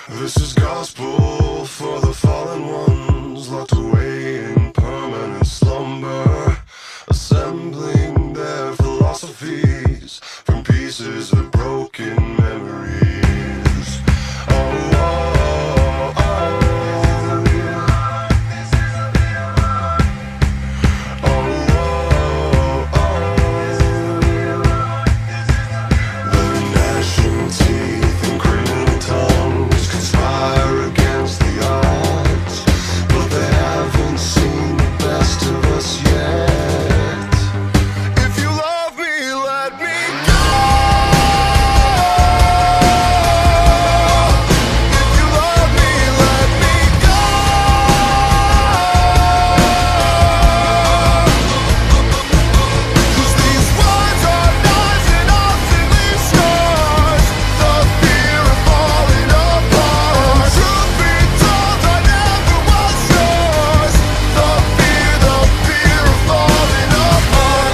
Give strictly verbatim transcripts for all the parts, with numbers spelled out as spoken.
This is gospel for the fallen ones, locked away in permanent slumber, assembling their philosophies from pieces of broken memories. Oh, oh, oh, oh, oh, oh. The gnashing teeth and grinning tongues conspire against the odds, but they haven't seen the best of us yet. If you love me, let me go. If you love me, let me go. 'Cause these words are knives and often leave scars. The fear of falling apart. Truth be told, I never was yours. The fear, the fear of falling apart.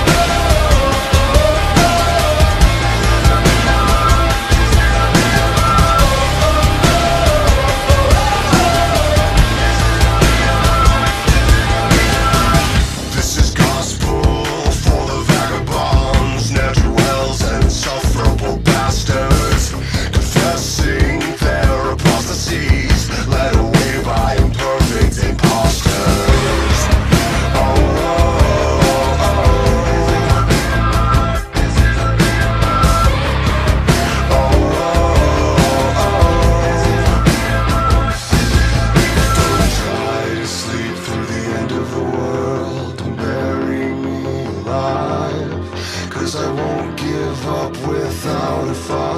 This is gospel for the vagabonds, natural and insufferable bastards, confessing their apostasies, led away by imperfect imposters. Oh, oh, oh, oh. Oh, oh, oh. Don't try to sleep through the end of the world and bury me alive, 'cause I won't give up without a fight.